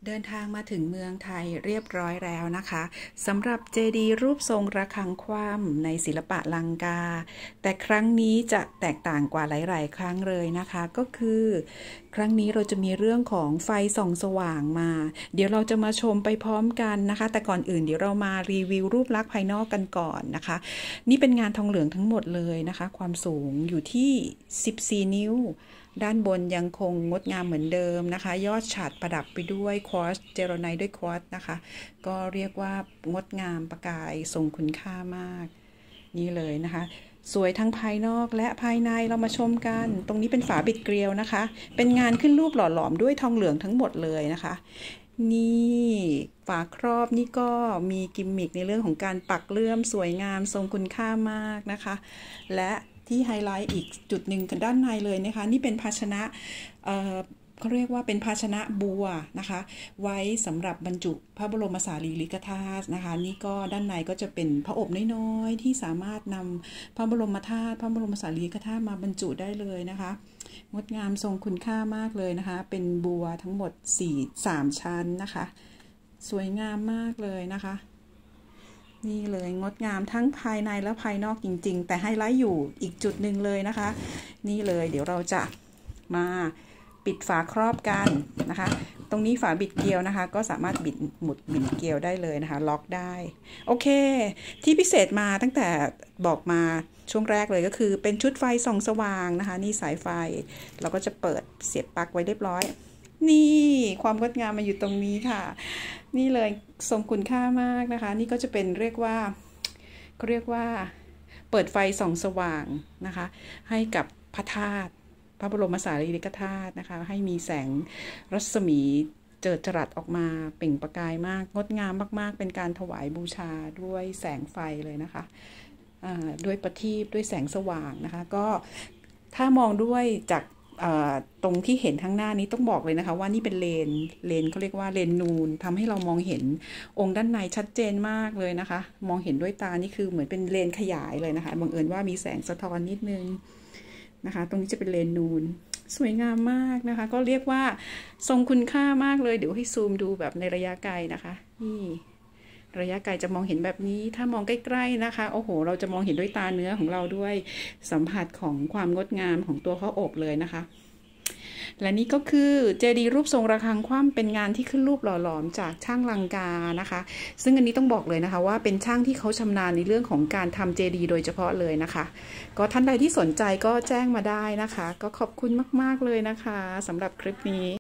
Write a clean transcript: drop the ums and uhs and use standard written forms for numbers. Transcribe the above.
เดินทางมาถึงเมืองไทยเรียบร้อยแล้วนะคะสำหรับเจดีย์รูปทรงระฆังคว่ำในศิลปะลังกาแต่ครั้งนี้จะแตกต่างกว่าหลายๆครั้งเลยนะคะก็คือครั้งนี้เราจะมีเรื่องของไฟส่องสว่างมาเดี๋ยวเราจะมาชมไปพร้อมกันนะคะแต่ก่อนอื่นเดี๋ยวเรามารีวิวรูปลักษณ์ภายนอกกันก่อนนะคะนี่เป็นงานทองเหลืองทั้งหมดเลยนะคะความสูงอยู่ที่14นิ้วด้านบนยังคงงดงามเหมือนเดิมนะคะยอดฉัตรประดับไปด้วยควอร์ตซ์เจโรไนต์ด้วยควอร์ตซ์นะคะก็เรียกว่างดงามประกายทรงคุณค่ามากนี่เลยนะคะสวยทั้งภายนอกและภายในเรามาชมกันตรงนี้เป็นฝาบิดเกลียวนะคะเป็นงานขึ้นรูปหล่อหลอมด้วยทองเหลืองทั้งหมดเลยนะคะนี่ฝาครอบนี่ก็มีกิมมิคในเรื่องของการปักเลื่อมสวยงามทรงคุณค่ามากนะคะและที่ไฮไลท์อีกจุดหนึ่งกันด้านในเลยนะคะนี่เป็นภาชนะเขาเรียกว่าเป็นภาชนะบัวนะคะไว้สำหรับบรรจุพระบรมสารีริกธาตุนะคะนี่ก็ด้านในก็จะเป็นพระอบน้อยๆที่สามารถนำพระบรมธาตุพระบรมสารีริกธาตุมาบรรจุได้เลยนะคะงดงามทรงคุณค่ามากเลยนะคะเป็นบัวทั้งหมด3ชั้นนะคะสวยงามมากเลยนะคะนี่เลยงดงามทั้งภายในและภายนอกจริงๆแต่ไฮไลท์อยู่อีกจุดหนึ่งเลยนะคะนี่เลยเดี๋ยวเราจะมาปิดฝาครอบกันนะคะตรงนี้ฝาบิดเกลียวนะคะก็สามารถบิดเกลียวได้เลยนะคะล็อกได้โอเคที่พิเศษมาตั้งแต่บอกมาช่วงแรกเลยก็คือเป็นชุดไฟส่องสว่างนะคะนี่สายไฟเราก็จะเปิดเสียบปลั๊กไว้เรียบร้อยนี่ความงดงามมาอยู่ตรงนี้ค่ะนี่เลยทรงคุณค่ามากนะคะนี่ก็จะเป็นเรียกว่าเปิดไฟส่องสว่างนะคะให้กับพระธาตุพระบรมสารีริกธาตุนะคะให้มีแสงรัศมีเจิดจรัสออกมาเปล่งประกายมากงดงามมากๆเป็นการถวายบูชาด้วยแสงไฟเลยนะคะด้วยประทีปด้วยแสงสว่างนะคะก็ถ้ามองด้วยจากตรงที่เห็นข้างหน้านี้ต้องบอกเลยนะคะว่านี่เป็นเลนเขาเรียกว่าเลนนูนทำให้เรามองเห็นองค์ด้านในชัดเจนมากเลยนะคะมองเห็นด้วยตานี่คือเหมือนเป็นเลนขยายเลยนะคะบังเอิญว่ามีแสงสะท้อนนิดนึงนะคะตรงนี้จะเป็นเลนนูนสวยงามมากนะคะก็เรียกว่าทรงคุณค่ามากเลยเดี๋ยวให้ซูมดูแบบในระยะไกลนะคะนี่ระยะไกลจะมองเห็นแบบนี้ถ้ามองใกล้ๆนะคะโอ้โหเราจะมองเห็นด้วยตาเนื้อของเราด้วยสัมผัสของความงดงามของตัวพระอบเลยนะคะและนี่ก็คือเจดีย์รูปทรงระฆังคว่ำเป็นงานที่ขึ้นรูปหล่อหลอมจากช่างลังกานะคะซึ่งอันนี้ต้องบอกเลยนะคะว่าเป็นช่างที่เขาชำนาญในเรื่องของการทำเจดีย์โดยเฉพาะเลยนะคะก็ท่านใดที่สนใจก็แจ้งมาได้นะคะก็ขอบคุณมากๆเลยนะคะสำหรับคลิปนี้